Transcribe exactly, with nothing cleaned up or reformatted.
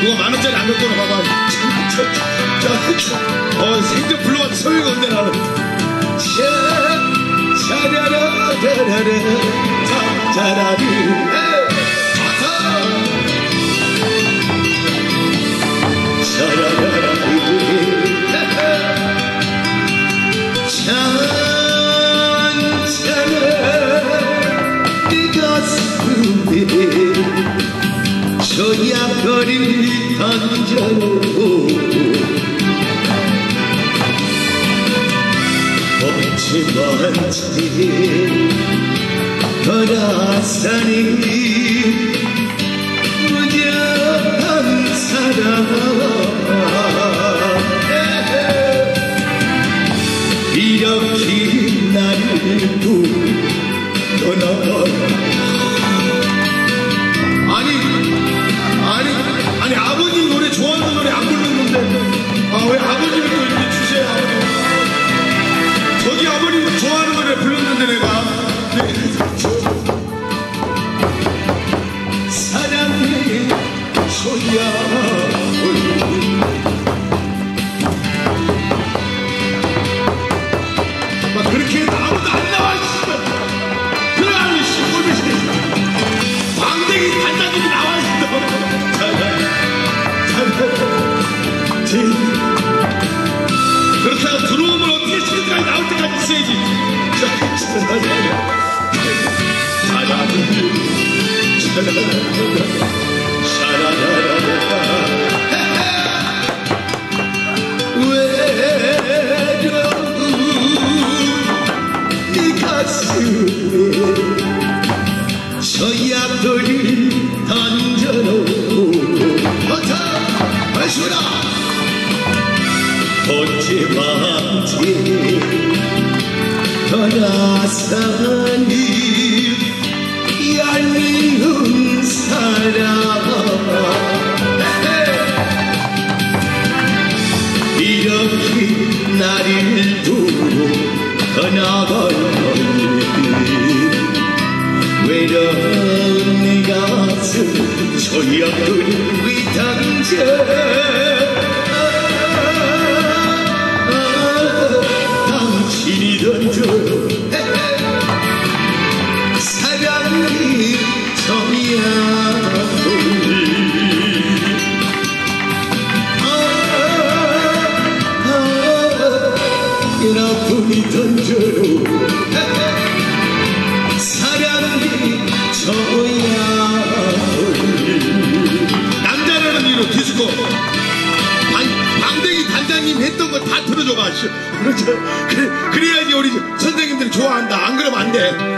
누가 만원짜리 안 갖고 와 봐봐. 어 생전 불러봐도 소용이 없네 나는. 차라라라라라 짜라리 차라라라리 찬찬한 네 가슴에 저 약거리를 던져놓고 없지만지 돌아서니 무지한 사랑 이렇게 나를 두고 떠나가. 아니 아니 아니 아버님 노래 좋아하는 노래 안 부르는데 아 왜 아버님이 또 이렇게 주세요. 저기 아버님 좋아하는 노래 불렀는데 내가 사랑의 소야 막 그렇게 해도 아무도 안 나와. 그러니 꼴비시 광대기 단장님이 나와 있어. 그렇다고 들어오면 어떻게 지금까지 나올 때까지 있어야지. 외로운 네 가슴에 저 약돌이 던져놓고 어서 마시라. 어찌만지 떠나서니 얄미운 사랑 이렇게 나를 두고 떠나가니 외로운 내 가슴 저 약돌이 던져 당신이 던져요. 사랑이 저야 이나뿐이 던져요. 사랑이 저야 남자라는 이유로 디스코 방댕이 단장님 했던 거 다 들어줘봐. 그래, 그래야지 우리 선생님들이 좋아한다. 안 그러면 안 돼.